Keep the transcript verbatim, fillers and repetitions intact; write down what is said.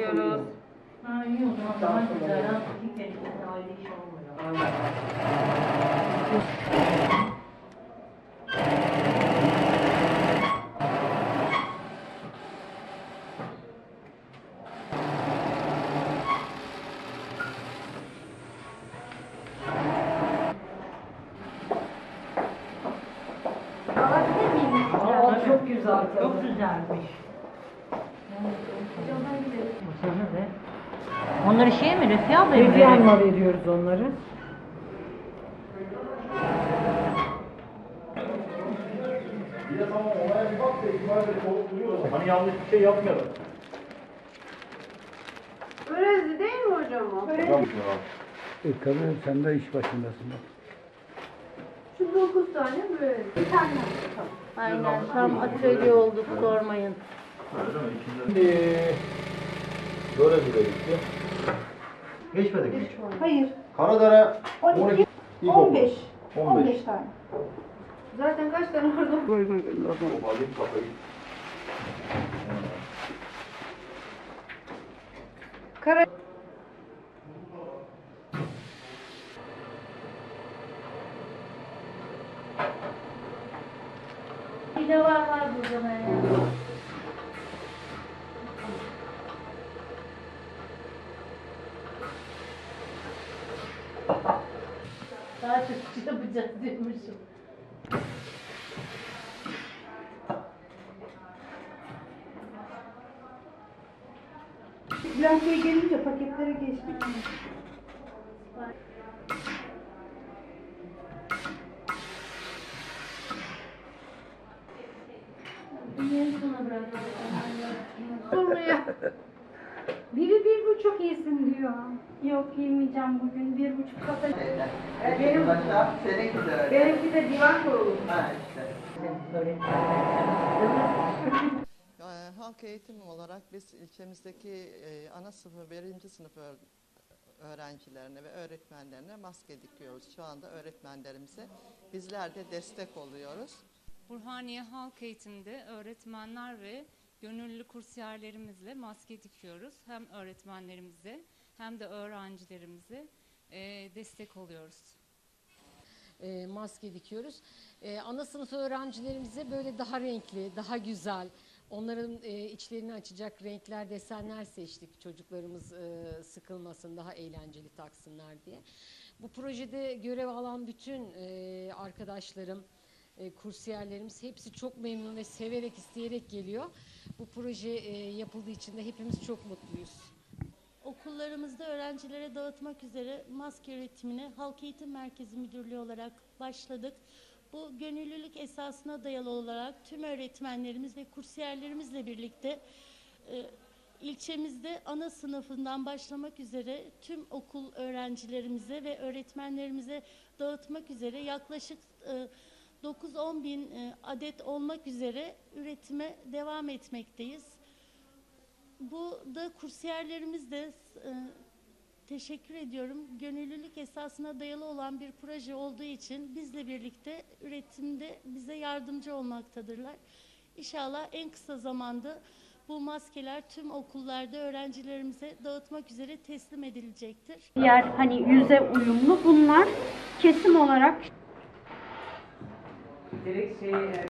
bekliyoruz. Ha iyi o zaman daha güzel. Ha, iki kere aile iş olmuyor. Aa, çok güzel. Çok güzelmiş. Onları şey mi? Refiye ablaya mı Hediye verelim? Hanım'a veriyoruz onları. Bir de tamam olaya bir bak da ihbar edip olup duruyor. Hani yanlış bir şey yapmayalım. Örezli değil mi hocam o? Hocam. E tabii sen de iş başındasın. Şu dokuz tane böyle. Bir tane. Aynen. Tam atölye olduk sormayın. Şimdi böyle bir gitti. Geçmedik mi? Hayır. Karadere on iki, İlk on beş. okul. on beş tane. Zaten kaç tane orada? Koy koy koy. Alayım kafayı. Kara... Bir de var var burada ya. Daha çok şey yapacağız diyormuşum. Blankoya gelince paketlere geçtik. Niye sona bırakıyorsun? Sormuyor. Biri bir buçuk yesin diyor. Yok yemeyeceğim bugün. Bir buçuk kasa. Benim, Seninki de öyle. benimki de divan kurulu. Ha işte. Ee, Halk eğitim olarak biz ilçemizdeki e, ana sınıfı, birinci sınıf öğ- öğrencilerine ve öğretmenlerine maske dikiyoruz. Şu anda öğretmenlerimize bizler de destek oluyoruz. Burhaniye Halk Eğitim'de öğretmenler ve gönüllü kursiyerlerimizle maske dikiyoruz. Hem öğretmenlerimize hem de öğrencilerimize e, destek oluyoruz. E, maske dikiyoruz. E, ana sınıf öğrencilerimize böyle daha renkli, daha güzel, onların e, içlerini açacak renkler, desenler seçtik. Çocuklarımız e, sıkılmasın, daha eğlenceli taksınlar diye. Bu projede görev alan bütün e, arkadaşlarım, e, kursiyerlerimiz hepsi çok memnun ve severek, isteyerek geliyor. Bu proje e, yapıldığı için de hepimiz çok mutluyuz. Okullarımızda öğrencilere dağıtmak üzere maske üretimine Halk Eğitim Merkezi Müdürlüğü olarak başladık. Bu gönüllülük esasına dayalı olarak tüm öğretmenlerimiz ve kursiyerlerimizle birlikte e, ilçemizde ana sınıfından başlamak üzere tüm okul öğrencilerimize ve öğretmenlerimize dağıtmak üzere yaklaşık e, dokuz on bin e, adet olmak üzere üretime devam etmekteyiz. Bu da kursiyerlerimiz de e, teşekkür ediyorum. Gönüllülük esasına dayalı olan bir proje olduğu için bizle birlikte üretimde bize yardımcı olmaktadırlar. İnşallah en kısa zamanda bu maskeler tüm okullarda öğrencilerimize dağıtmak üzere teslim edilecektir. Diğer hani yüze uyumlu bunlar kesim olarak Direkt şey